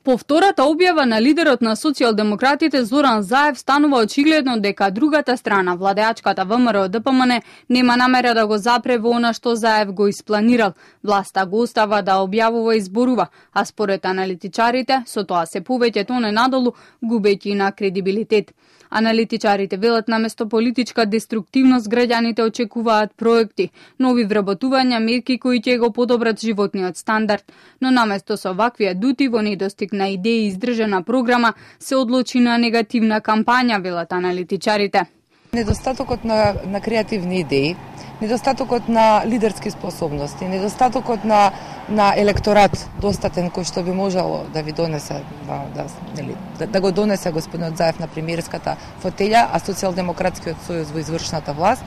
По втората објава на лидерот на социјалдемократите Зоран Заев станува очигледно дека другата страна, владеачката ВМРО-ДПМН, нема намера да го запре во она што Заев го испланирал. Власта го остава да објавува и зборува, а според аналитичарите, со тоа се повеќе тоне надолу, губејќи на кредибилитет. Аналитичарите велат наместо политичка деструктивност граѓаните очекуваат проекти, нови вработувања, мерки кои ќе го подобрат животниот стандард, но наместо со вакви адути во недостиг на идеи и издржана програма се одлучи на негативна кампања, велат аналитичарите. Недостатокот на креативни идеи, недостатокот на лидерски способности, недостатокот на електорат достатен кој што би можело да ви донесе да го донесе господинот Заев на премиерската фотелја, а Социјалдемократскиот сојуз во извршната власт,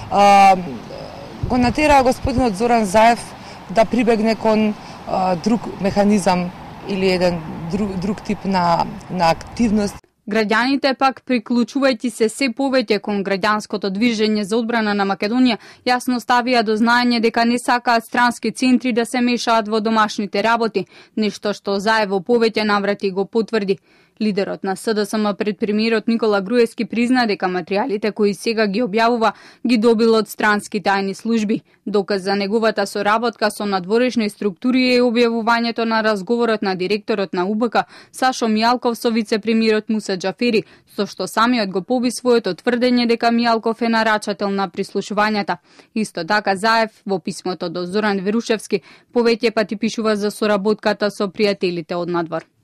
го натера господинот Зоран Заев да прибегне кон друг механизам или еден друг тип на активност. Граѓаните пак, приклучувајќи се повеќе кон граѓанското движење за одбрана на Македонија, јасно ставија до знаење дека не сакаат странски центри да се мешаат во домашните работи, нешто што Заев во повеќе наврати го потврди. Лидерот на СДСМ пред премиерот Никола Груевски призна дека материјалите кои сега ги објавува ги добил од странски тајни служби. Доказ за неговата соработка со надворешни структури е објавувањето на разговорот на директорот на УБК Сашо Мијалков со вице-премиерот Муса Џафери, со што самиот го поби своето тврдење дека Мијалков е нарачател на прислушувањата. Исто така Заев во писмото до Зоран Верушевски повеќе пати пишува за соработката со пријателите од надвор.